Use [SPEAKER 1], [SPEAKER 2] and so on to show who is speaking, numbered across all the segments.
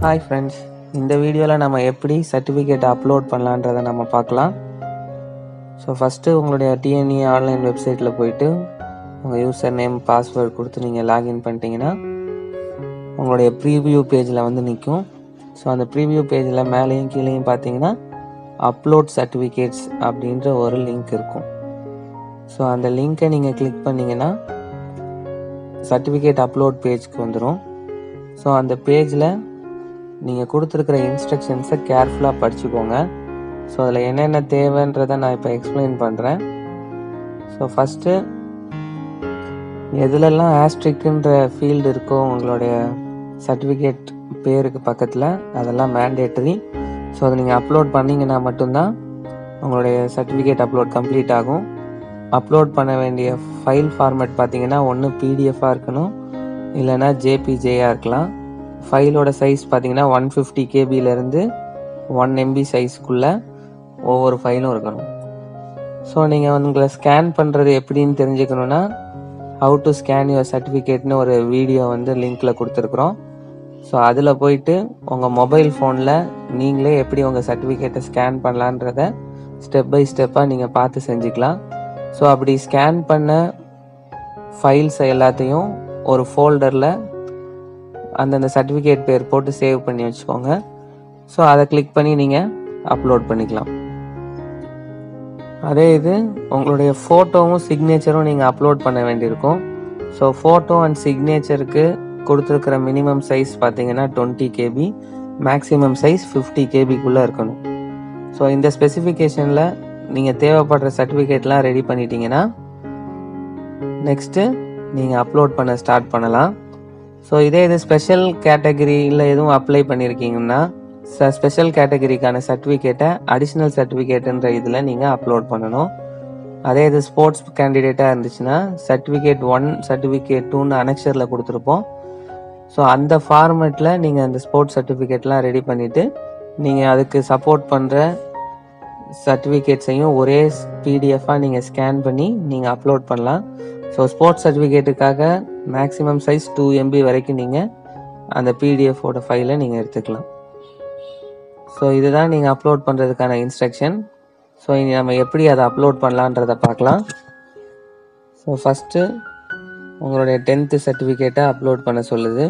[SPEAKER 1] Hi friends, இந்த வீடியோவில் நம்ம எப்படி சர்டிஃபிகேட் அப்லோட் பண்ணலான்றதை நம்ம பார்க்கலாம். ஸோ ஃபஸ்ட்டு உங்களுடைய டிஎன்இ ஆன்லைன் வெப்சைட்டில் போயிட்டு உங்கள் யூசர் நேம் பாஸ்வேர்டு கொடுத்து நீங்கள் லாகின் பண்ணிட்டீங்கன்னா உங்களுடைய ப்ரீவியூ பேஜில் வந்து நிற்கும். ஸோ அந்த ப்ரீவியூ பேஜில் மேலேயும் கீழேயும் பார்த்தீங்கன்னா அப்லோட் சர்டிஃபிகேட்ஸ் அப்படின்ற ஒரு லிங்க் இருக்கும். ஸோ அந்த லிங்க்கை நீங்கள் கிளிக் பண்ணிங்கன்னா சர்டிஃபிகேட் அப்லோட் பேஜ்க்கு வந்துடும். ஸோ அந்த பேஜில் நீங்கள் கொடுத்துருக்கிற இன்ஸ்ட்ரக்ஷன்ஸை கேர்ஃபுல்லாக படிச்சுக்கோங்க. ஸோ அதில் என்னென்ன தேவைன்றதை நான் இப்போ எக்ஸ்பிளைன் பண்ணுறேன். ஸோ ஃபஸ்ட்டு எதுலெல்லாம் ஆஸ்ட்ரிக்ன்ற ஃபீல்டு இருக்கோ உங்களுடைய சர்டிஃபிகேட் பேருக்கு பக்கத்தில் அதெல்லாம் மேண்டேட்டரி. ஸோ அதை நீங்கள் அப்லோட் பண்ணிங்கன்னா மட்டும்தான் உங்களுடைய சர்டிஃபிகேட் அப்லோட் கம்ப்ளீட் ஆகும். அப்லோட் பண்ண வேண்டிய ஃபைல் ஃபார்மேட் பார்த்தீங்கன்னா ஒன்று பிடிஎஃபாக இருக்கணும், இல்லைனா ஜேபிஜேயாக இருக்கலாம். ஃபைலோட சைஸ் பார்த்தீங்கன்னா 150 கேபிலேருந்து 1 MB சைஸ்க்குள்ளே ஒவ்வொரு ஃபைலும் இருக்கணும். ஸோ நீங்கள் உங்களை ஸ்கேன் பண்ணுறது எப்படின்னு தெரிஞ்சுக்கணுன்னா ஹவு டு ஸ்கேன் யுவர் சர்டிஃபிகேட்னு ஒரு வீடியோ வந்து லிங்க்கில் கொடுத்துருக்குறோம். ஸோ அதில் போயிட்டு உங்கள் மொபைல் ஃபோனில் நீங்களே எப்படி உங்கள் சர்டிஃபிகேட்டை ஸ்கேன் பண்ணலான்றத ஸ்டெப் பை ஸ்டெப்பாக நீங்கள் பார்த்து செஞ்சுக்கலாம். ஸோ அப்படி ஸ்கேன் பண்ண ஃபைல்ஸ் எல்லாத்தையும் ஒரு ஃபோல்டரில் அந்தந்த சர்டிஃபிகேட் பேர் போட்டு சேவ் பண்ணி வச்சுக்கோங்க. ஸோ அதை கிளிக் பண்ணி நீங்கள் அப்லோட் பண்ணிக்கலாம். அதே இது உங்களுடைய ஃபோட்டோவும் சிக்னேச்சரும் நீங்கள் அப்லோட் பண்ண வேண்டியிருக்கும். ஸோ ஃபோட்டோ அண்ட் சிக்னேச்சருக்கு கொடுத்துருக்கிற மினிமம் சைஸ் பார்த்தீங்கன்னா 20 KB, மேக்ஸிமம் சைஸ் 50 KBக்குள்ளே இருக்கணும். ஸோ இந்த ஸ்பெசிஃபிகேஷனில் நீங்கள் தேவைப்படுற சர்டிஃபிகேட்லாம் ரெடி பண்ணிட்டீங்கன்னா நெக்ஸ்ட்டு நீங்கள் அப்லோட் பண்ண ஸ்டார்ட் பண்ணலாம். ஸோ இதே இது ஸ்பெஷல் கேட்டகரி இல்லை எதுவும் அப்ளை பண்ணியிருக்கீங்கன்னா ஸ்பெஷல் கேட்டகரிக்கான சர்டிஃபிகேட்டை அடிஷ்னல் சர்டிஃபிகேட்டுன்ற இதில் நீங்கள் அப்லோட் பண்ணணும். அதே இது ஸ்போர்ட்ஸ் கேண்டிடேட்டாக இருந்துச்சுன்னா சர்டிஃபிகேட் 1 சர்டிஃபிகேட் 2ன்னு அனெக்சரில் கொடுத்துருப்போம். ஸோ அந்த ஃபார்மேட்டில் நீங்கள் அந்த ஸ்போர்ட்ஸ் சர்டிஃபிகேட்லாம் ரெடி பண்ணிவிட்டு நீங்கள் அதுக்கு சப்போர்ட் பண்ணுற சர்டிஃபிகேட்ஸையும் ஒரே பிடிஎஃபாக நீங்கள் ஸ்கேன் பண்ணி நீங்கள் அப்லோட் பண்ணலாம். ஸோ ஸ்போர்ட்ஸ் சர்டிஃபிகேட்டுக்காக மேக்ஸிமம் சைஸ் 2 MB வரைக்கும் நீங்கள் அந்த பிடிஎஃபோட ஃபைலை நீங்கள் எடுத்துக்கலாம். ஸோ இதுதான் நீங்கள் அப்லோட் பண்ணுறதுக்கான இன்ஸ்ட்ரக்ஷன். ஸோ இனி நம்ம எப்படி அதை அப்லோட் பண்ணலான்றதை பார்க்கலாம். ஸோ ஃபஸ்ட்டு உங்களுடைய 10th சர்டிஃபிகேட்டை அப்லோட் பண்ண சொல்லுது.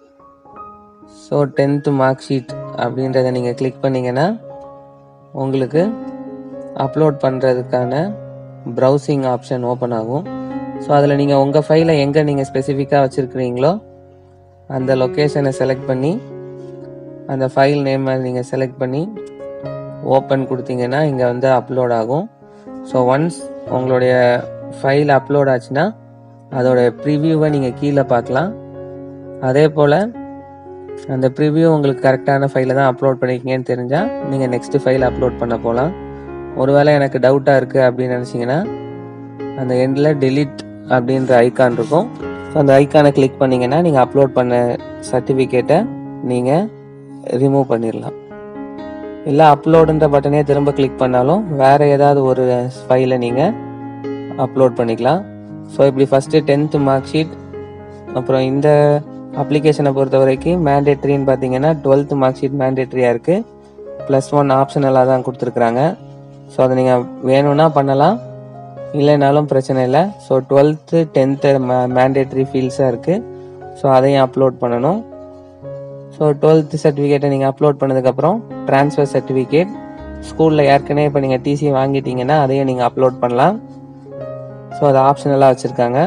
[SPEAKER 1] ஸோ 10th மார்க் ஷீட் அப்படின்றத நீங்கள் கிளிக் பண்ணிங்கன்னா உங்களுக்கு அப்லோட் பண்ணுறதுக்கான ப்ரௌசிங் ஆப்ஷன் ஓப்பன் ஆகும். ஸோ அதில் நீங்கள் உங்கள் ஃபைலை எங்கே நீங்கள் ஸ்பெசிஃபிக்காக வச்சுருக்கிறீங்களோ அந்த லொக்கேஷனை செலக்ட் பண்ணி அந்த ஃபைல் நேமை நீங்கள் செலக்ட் பண்ணி ஓப்பன் கொடுத்தீங்கன்னா இங்கே வந்து அப்லோட் ஆகும். ஸோ ஒன்ஸ் உங்களுடைய ஃபைல் அப்லோட் ஆச்சுன்னா அதோட ப்ரிவியூவை நீங்கள் கீழே பார்க்கலாம். அதே போல் அந்த ப்ரிவியூ உங்களுக்கு கரெக்டான ஃபைலை தான் அப்லோட் பண்ணியிருக்கீங்கன்னு தெரிஞ்சால் நீங்கள் நெக்ஸ்ட்டு ஃபைல் அப்லோட் பண்ண போகலாம். ஒருவேளை எனக்கு டவுட்டாக இருக்குது அப்படின்னு நினச்சிங்கன்னா அந்த எண்டில் டெலிட் அப்படின்ற ஐக்கான் இருக்கும். ஸோ அந்த ஐக்கானை கிளிக் பண்ணிங்கன்னா நீங்கள் அப்லோட் பண்ண சர்டிஃபிகேட்டை நீங்கள் ரிமூவ் பண்ணிடலாம். இல்லை அப்லோடுன்ற பட்டனே திரும்ப கிளிக் பண்ணாலும் வேறு ஏதாவது ஒரு ஃபைலை நீங்கள் அப்லோட் பண்ணிக்கலாம். ஸோ இப்படி ஃபஸ்ட்டு 10th மார்க் ஷீட், அப்புறம் இந்த அப்ளிகேஷனை பொறுத்த வரைக்கும் மேண்டேட்ரின்னு பார்த்தீங்கன்னா 12th மார்க் ஷீட் மேண்டேட்ரியாக இருக்குது, +1 ஆப்ஷனலாக தான் கொடுத்துருக்குறாங்க. ஸோ அதை நீங்கள் வேணும்னா பண்ணலாம், இல்லைனாலும் பிரச்சனை இல்லை. ஸோ 12th 10th மேண்டேட்ரி ஃபீல்ட்ஸாக இருக்குது. ஸோ அதையும் அப்லோட் பண்ணணும். ஸோ 12th சர்டிஃபிகேட்டை நீங்கள் அப்லோட் பண்ணதுக்கப்புறம் ட்ரான்ஸ்ஃபர் சர்டிஃபிகேட், ஸ்கூலில் ஏற்கனவே இப்போ நீங்கள் டிசி வாங்கிட்டீங்கன்னா அதையும் நீங்கள் அப்லோட் பண்ணலாம். ஸோ அது ஆப்ஷனலாக வச்சுருக்காங்க.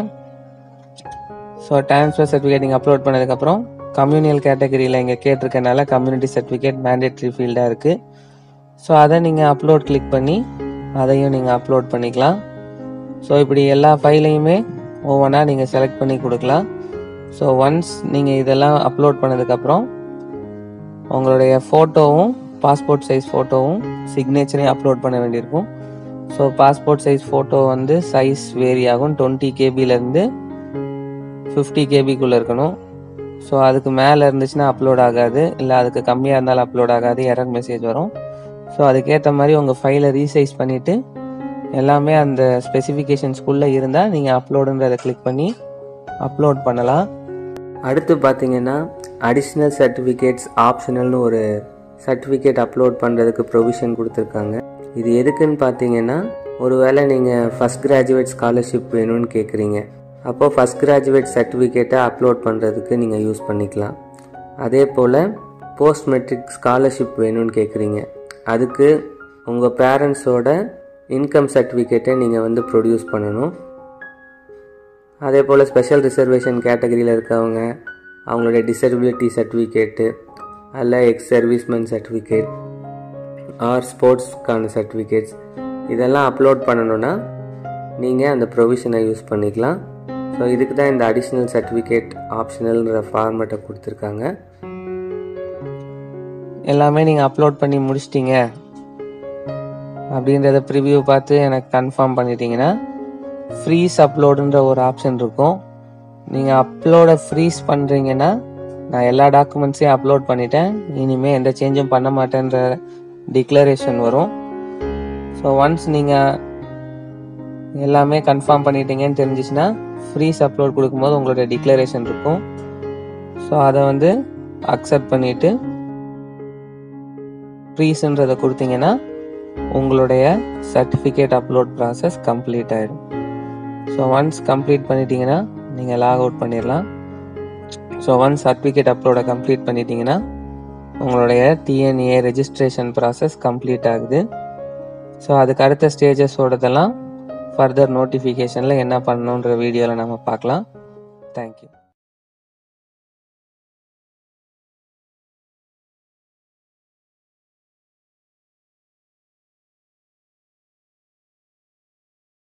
[SPEAKER 1] ஸோ ட்ரான்ஸ்ஃபர் சர்டிஃபிகேட் நீங்கள் அப்லோட் பண்ணதுக்கப்புறம் கம்யூனியல் கேட்டகரியில் இங்கே கேட்டிருக்கனால கம்யூனிட்டி சர்டிஃபிகேட் மேண்டேட்ரி ஃபீல்டாக இருக்குது. ஸோ அதை நீங்கள் அப்லோட் கிளிக் பண்ணி அதையும் நீங்கள் அப்லோட் பண்ணிக்கலாம். ஸோ இப்படி எல்லா ஃபைலையுமே ஒவ்வொன்றா நீங்கள் செலக்ட் பண்ணி கொடுக்கலாம். ஸோ ஒன்ஸ் நீங்கள் இதெல்லாம் அப்லோட் பண்ணதுக்கப்புறம் உங்களுடைய ஃபோட்டோவும் பாஸ்போர்ட் சைஸ் ஃபோட்டோவும் சிக்னேச்சரையும் அப்லோட் பண்ண வேண்டியிருக்கும். ஸோ பாஸ்போர்ட் சைஸ் ஃபோட்டோ வந்து சைஸ் வேரி ஆகும், 20 KBலேருந்து 50 KBக்குள்ளே இருக்கணும். ஸோ அதுக்கு மேலே இருந்துச்சுன்னா அப்லோட் ஆகாது, இல்லை அதுக்கு கம்மியாக இருந்தாலும் அப்லோட் ஆகாது, எரர் மெசேஜ் வரும். ஸோ அதுக்கேற்ற மாதிரி உங்கள் ஃபைலை ரீசைஸ் பண்ணிவிட்டு எல்லாமே அந்த ஸ்பெசிஃபிகேஷன்ஸ்குள்ளே இருந்தால் நீங்கள் அப்லோடுன்றதை கிளிக் பண்ணி அப்லோட் பண்ணலாம். அடுத்து பார்த்தீங்கன்னா அடிஷ்னல் சர்டிஃபிகேட்ஸ் ஆப்ஷனல்னு ஒரு சர்டிஃபிகேட் அப்லோட் பண்ணுறதுக்கு ப்ரொவிஷன் கொடுத்துருக்காங்க. இது எதுக்குன்னு பார்த்தீங்கன்னா, ஒருவேளை நீங்கள் ஃபஸ்ட் கிராஜுவேட் ஸ்காலர்ஷிப் வேணும்னு கேட்குறீங்க, அப்போது ஃபஸ்ட் கிராஜுவேட் சர்டிஃபிகேட்டை அப்லோட் பண்ணுறதுக்கு நீங்கள் யூஸ் பண்ணிக்கலாம். அதே போல் போஸ்ட் மெட்ரிக் ஸ்காலர்ஷிப் வேணும்னு கேட்குறீங்க, அதுக்கு உங்கள் பேரண்ட்ஸோட இன்கம் சர்டிஃபிகேட்டை நீங்கள் ப்ரொடியூஸ் பண்ணணும். அதே போல் ஸ்பெஷல் ரிசர்வேஷன் கேட்டகரியில் இருக்கவங்க அவங்களுடைய டிசபிலிட்டி சர்டிஃபிகேட்டு அல்ல எக்ஸ் சர்வீஸ்மேன் சர்டிஃபிகேட் ஆர் ஸ்போர்ட்ஸ்க்கான சர்டிஃபிகேட்ஸ் இதெல்லாம் அப்லோட் பண்ணணுன்னா நீங்கள் அந்த ப்ரொவிஷனை யூஸ் பண்ணிக்கலாம். ஸோ இதுக்கு தான் இந்த அடிஷ்னல் சர்டிஃபிகேட் ஆப்ஷனல்ன்ற ஃபார்மேட்டை கொடுத்துருக்காங்க. எல்லாமே நீங்கள் அப்லோட் பண்ணி முடிச்சிட்டிங்க அப்படின்றத ப்ரிவியூ பார்த்து எனக்கு கன்ஃபார்ம் பண்ணிட்டீங்கன்னா ஃப்ரீஸ் அப்லோடுன்ற ஒரு ஆப்ஷன் இருக்கும். நீங்கள் அப்லோடை ஃப்ரீஸ் பண்ணுறீங்கன்னா, நான் எல்லா டாக்குமெண்ட்ஸையும் அப்லோட் பண்ணிட்டேன், இனிமேல் எந்த சேஞ்சும் பண்ண மாட்டேன்ற டிக்ளரேஷன் வரும். ஸோ ஒன்ஸ் நீங்கள் எல்லாமே கன்ஃபார்ம் பண்ணிட்டீங்கன்னு தெரிஞ்சிச்சுன்னா ஃப்ரீஸ் அப்லோட் கொடுக்கும்போது உங்களுடைய டிக்ளரேஷன் இருக்கும். ஸோ அதை அக்செப்ட் பண்ணிவிட்டு ஃப்ரீஸ்ன்றதை கொடுத்தீங்கன்னா உங்களுடைய சர்டிஃபிகேட் அப்லோட் ப்ராசஸ் கம்ப்ளீட் ஆகிடும். ஸோ ஒன்ஸ் கம்ப்ளீட் பண்ணிட்டீங்கன்னா நீங்கள் லாக் அவுட் பண்ணிடலாம். ஸோ ஒன்ஸ் சர்டிஃபிகேட் அப்லோடை கம்ப்ளீட் பண்ணிட்டீங்கன்னா உங்களுடைய டிஎன்ஏ ரெஜிஸ்ட்ரேஷன் ப்ராசஸ் கம்ப்ளீட் ஆகுது. ஸோ அதுக்கு அடுத்த ஸ்டேஜஸோடதெல்லாம் ஃபர்தர் நோட்டிஃபிகேஷனில் என்ன பண்ணணுன்ற வீடியோவில் நம்ம பார்க்கலாம். தேங்க்யூ.